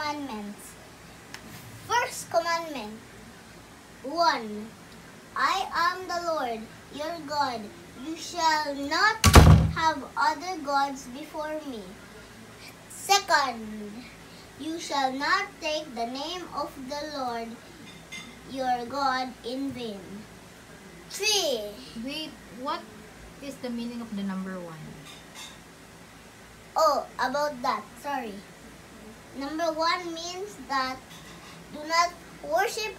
commandments. First commandment. 1. I am the Lord, your God. You shall not have other gods before me. Second, you shall not take the name of the Lord, your God, in vain. 3. Wait, what is the meaning of the number 1? Oh, about that, sorry. Number 1 means that do not worship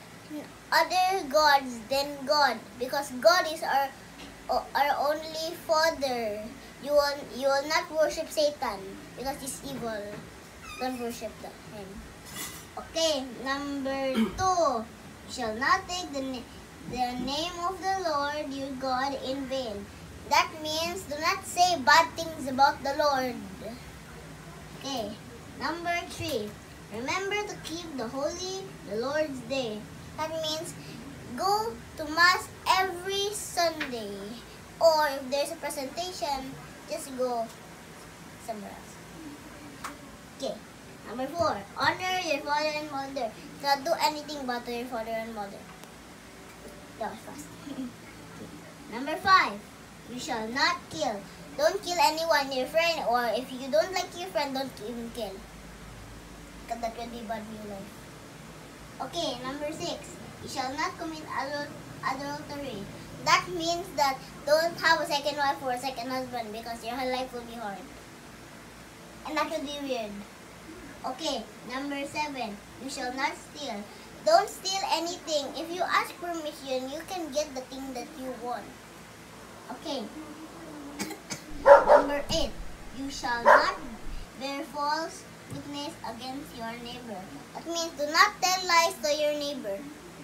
other gods than God, because God is our only Father. You will not worship Satan because he's evil. Don't worship him. Okay, number 2. You shall not take the name of the Lord your God in vain. That means do not say bad things about the Lord. Okay, number 3. Remember to keep the Lord's Day. That means go to Mass every Sunday. Or if there's a presentation, just go somewhere else. Okay. Number 4. Honor your father and mother. Do not do anything bad to your father and mother. That was fast. Okay. Number 5. You shall not kill. Don't kill anyone, your friend, or if you don't like your friend, don't even kill. Because that will be bad in your life. Okay, number 6. You shall not commit adultery. That means that don't have a second wife or a second husband because your life will be hard. And that will be weird. Okay, number 7. You shall not steal. Don't steal anything. If you ask permission, you can get the thing that you want. Okay. Number 8. You shall not bear false witness against your neighbor. That means do not tell lies to your neighbor.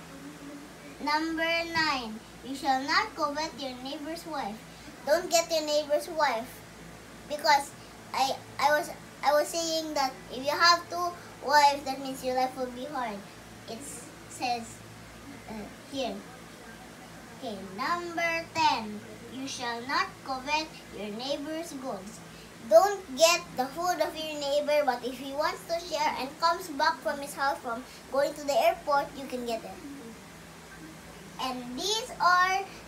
Number 9. You shall not covet your neighbor's wife. Don't get your neighbor's wife, because I was saying that if you have 2 wives, that means your life will be hard. It says here. Okay, number 10. You shall not covet your neighbor's goods. Don't get the food of your neighbor, but if he wants to share and comes back from his house from going to the airport, you can get it. And these are